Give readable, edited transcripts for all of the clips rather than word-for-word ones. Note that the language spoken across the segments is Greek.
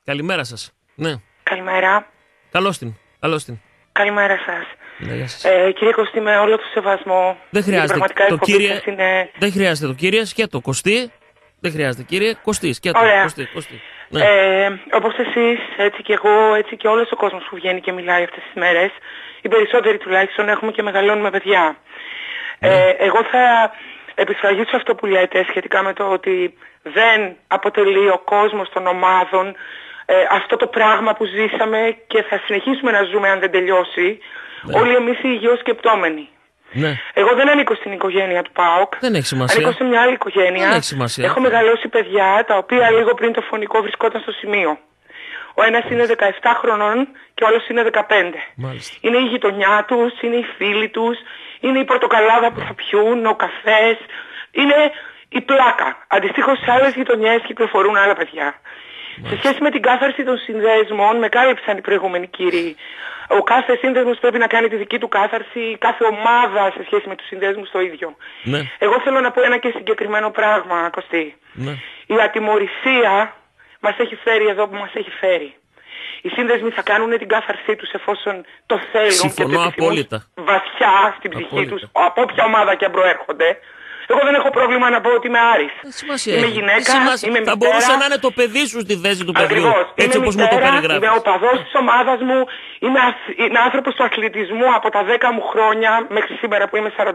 Καλημέρα σας. Ναι. Καλημέρα. Καλώς την. Καλημέρα σας. Ναι, γεια σας. Κύριε Κωστή, με όλο το σεβασμό. Δεν χρειάζεται το κύριε. Είναι... Δεν χρειάζεται το κύριε, σκέτο. Κωστή. Δεν χρειάζεται κύριε. Κωστή, σκέτο. Κωστή. Ναι. Όπως εσείς, έτσι και εγώ, έτσι και όλος ο κόσμος που βγαίνει και μιλάει αυτές τις μέρες, οι περισσότεροι τουλάχιστον έχουμε και μεγαλώνουμε παιδιά. Ναι. Εγώ θα επισφραγίσω αυτό που λέτε σχετικά με το ότι δεν αποτελεί ο κόσμος των ομάδων αυτό το πράγμα που ζήσαμε και θα συνεχίσουμε να ζούμε αν δεν τελειώσει, ναι. Όλοι εμείς οι υγειοσκεπτόμενοι. Ναι. Εγώ δεν ανήκω στην οικογένεια του ΠΑΟΚ. Δεν έχει σημασία. Ανήκω σε μια άλλη οικογένεια. Δεν έχει σημασία. Έχω μεγαλώσει παιδιά τα οποία λίγο πριν το φωνικό βρισκόταν στο σημείο. Ο ένας είναι 17 χρονών και ο άλλος είναι 15. Μάλιστα. Είναι η γειτονιά τους, είναι οι φίλοι τους, είναι η πορτοκαλάδα που θα πιούν, ο καφές, είναι η πλάκα. Αντιστοίχως σε άλλες γειτονιές κυκλοφορούν άλλα παιδιά. Μάλιστα. Σε σχέση με την κάθαρση των συνδέσμων, με κάλυψαν οι προηγούμενοι κύριοι. Ο κάθε σύνδεσμος πρέπει να κάνει τη δική του κάθαρση, κάθε ομάδα σε σχέση με τους συνδέσμους το ίδιο. Ναι. Εγώ θέλω να πω ένα και συγκεκριμένο πράγμα, Κωστή. Ναι. Η ατιμωρησία μας έχει φέρει εδώ που μας έχει φέρει. Οι σύνδεσμοι θα κάνουν την κάθαρσή τους εφόσον το θέλουν. Συμφωνώ και το απόλυτα. Βαθιά στην ψυχή τους, από όποια ομάδα και αν προέρχονται. Εγώ δεν έχω πρόβλημα να πω ότι είμαι Άρης. Είμαι γυναίκα, είμαι μητέρα. Θα μπορούσε να είναι το παιδί σου στη θέση του παιδιού. Ακριβώς. Έτσι όπως μου το περιγράφεις. Είμαι οπαδός της ομάδας μου, είμαι άνθρωπος του αθλητισμού από τα 10 μου χρόνια μέχρι σήμερα που είμαι 48.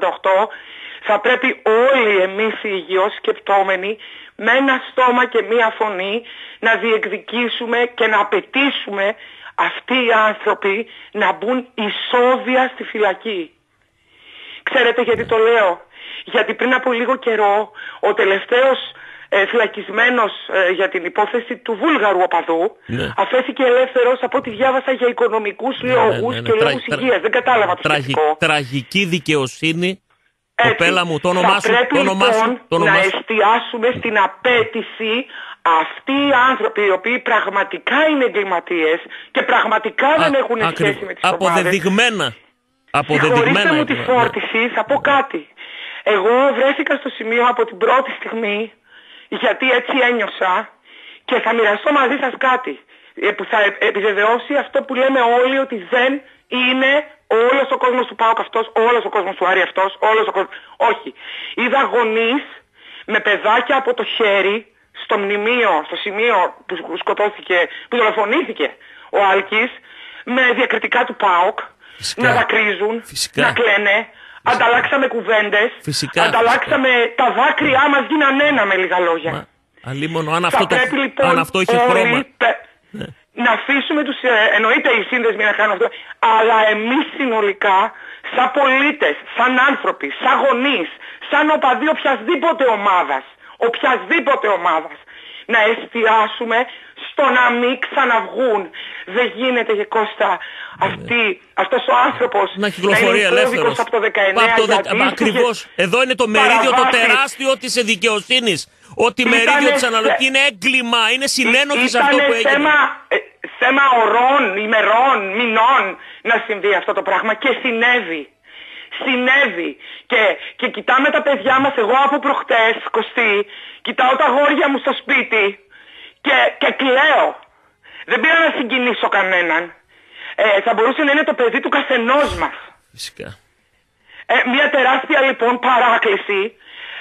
Θα πρέπει όλοι εμείς οι υγειοσκεπτόμενοι με ένα στόμα και μία φωνή να διεκδικήσουμε και να απαιτήσουμε αυτοί οι άνθρωποι να μπουν ισόβια στη φυλακή. Ξέρετε γιατί το λέω? Γιατί πριν από λίγο καιρό ο τελευταίος φυλακισμένος για την υπόθεση του Βούλγαρου οπαδού αφέθηκε ελεύθερος από ό,τι διάβασα για οικονομικούς λόγους και λόγους υγείας. Δεν κατάλαβα το σχετικό. Τραγική δικαιοσύνη. Κοπέλα μου, το όνομά σου. Θα πρέπει να εστιάσουμε στην απέτηση αυτοί οι άνθρωποι οι οποίοι πραγματικά είναι εγκληματίες και πραγματικά δεν έχουν σχέση με τις ομάδες. Αποδεδειγμένα. Συγχωρήστε μου τη φόρτιση, θα πω κάτι. Εγώ βρέθηκα στο σημείο από την πρώτη στιγμή, γιατί έτσι ένιωσα, και θα μοιραστώ μαζί σας κάτι που θα επιβεβαιώσει αυτό που λέμε όλοι, ότι δεν είναι όλος ο κόσμος του ΠΑΟΚ αυτός, όλος ο κόσμος του Άρη αυτός, όλος ο κόσμος... Όχι. Είδα γονείς με παιδάκια από το χέρι στο μνημείο, στο σημείο που σκοτώθηκε, που δολοφονήθηκε ο Άλκης, με διακριτικά του ΠΑΟΚ, να δακρύζουν, να κλαίνε. Ανταλλάξαμε κουβέντες, ανταλλάξαμε τα δάκρυά μας, γίναν ένα με λίγα λόγια. Αλίμονο, αν αυτό είχε χρώμα. Να αφήσουμε τους, εννοείται οι σύνδεσμοι να κάνουν αυτό, αλλά εμείς συνολικά, σαν πολίτες, σαν άνθρωποι, σαν γονείς, σαν οπαδοί οποιασδήποτε ομάδας, να εστιάσουμε στο να μην ξαναβγούν. Δεν γίνεται, και Κώστα, αυτός ο άνθρωπος να κυκλοφορεί ελεύθερος από το 19. Ακριβώς. Εδώ είναι το μερίδιο το τεράστιο της δικαιοσύνης. Ότι μερίδιο της αναλογικής είναι έγκλημα, είναι συνένοχη σε αυτό που έγινε. Θέμα ωρών, ημερών, μηνών να συμβεί αυτό το πράγμα, και συνέβη. Και κοιτάμε τα παιδιά μας, εγώ από προχτές, Κωστή, κοιτάω τα αγόρια μου στο σπίτι και κλαίω. Δεν πήρα να συγκινήσω κανέναν. Θα μπορούσε να είναι το παιδί του καθενός μας. Φυσικά. Μια τεράστια λοιπόν παράκληση.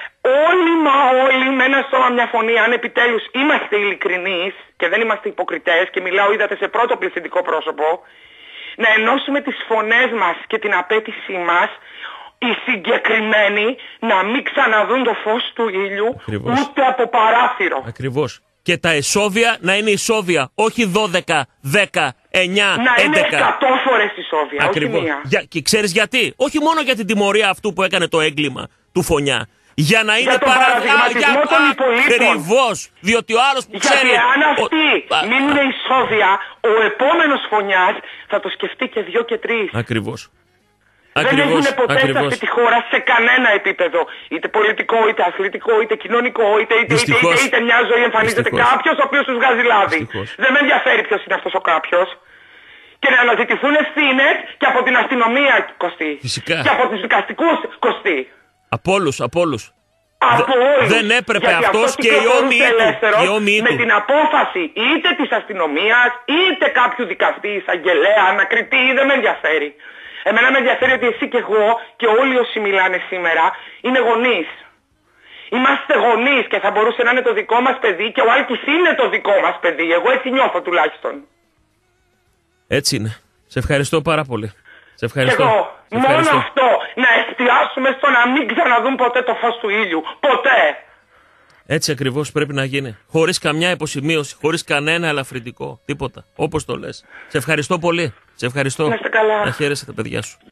Όλοι με ένα στόμα, μια φωνή, αν επιτέλους είμαστε ειλικρινείς και δεν είμαστε υποκριτές, και μιλάω, είδατε, σε πρώτο πληθυντικό πρόσωπο, να ενώσουμε τις φωνές μας και την απέτησή μας, οι συγκεκριμένοι να μην ξαναδούν το φως του ήλιου. Ακριβώς. Ούτε από παράθυρο. Ακριβώς. Και τα εσόβια να είναι ισόβια, όχι 12, 10, 9, 11. Να είναι 100 φορές ισόβια, ακριβώς. Όχι μία. Και ξέρεις γιατί? Όχι μόνο για την τιμωρία αυτού που έκανε το έγκλημα του Φωνιά. Για να είναι παραδειγματισμό των υπολείπων. Ακριβώς. Διότι ο άλλος που ξέρει... Γιατί αν αυτοί μείνουν ισόβια, ο επόμενος Φωνιάς θα το σκεφτεί και 2 και 3. Ακριβώς. Δεν έγινε ποτέ σε αυτή τη χώρα σε κανένα επίπεδο. Είτε πολιτικό, είτε αθλητικό, είτε κοινωνικό, είτε μια ζωή εμφανίζεται κάποιος ο οποίος τους βγάζει λάδι. Δεν με ενδιαφέρει ποιος είναι αυτός ο κάποιος. Και να αναζητηθούν ευθύνες και από την αστυνομία, Κωστή. Φυσικά. Και από τους δικαστικούς, Κωστή. Από όλους. Από όλους. Δεν έπρεπε γιατί αυτός και οι όμοιοι του. Με την απόφαση είτε της αστυνομίας, είτε κάποιου δικαστή, εισαγγελέα, ανακριτή, δεν με ενδιαφέρει. Εμένα με ενδιαφέρει ότι εσύ και εγώ και όλοι όσοι μιλάνε σήμερα είναι γονείς. Είμαστε γονείς και θα μπορούσε να είναι το δικό μας παιδί και ο Άλκης είναι το δικό μας παιδί. Εγώ έτσι νιώθω τουλάχιστον. Έτσι είναι. Σε ευχαριστώ πάρα πολύ. Σε ευχαριστώ. Και εγώ. Μόνο αυτό. Να εστιάσουμε στο να μην ξαναδούν ποτέ το φως του ήλιου. Ποτέ. Έτσι ακριβώς πρέπει να γίνει. Χωρίς καμιά υποσημείωση, χωρίς κανένα ελαφρυντικό. Τίποτα. Όπως το λες. Σε ευχαριστώ πολύ. Σε ευχαριστώ. Να είστε καλά. Να χαίρεσαι τα παιδιά σου.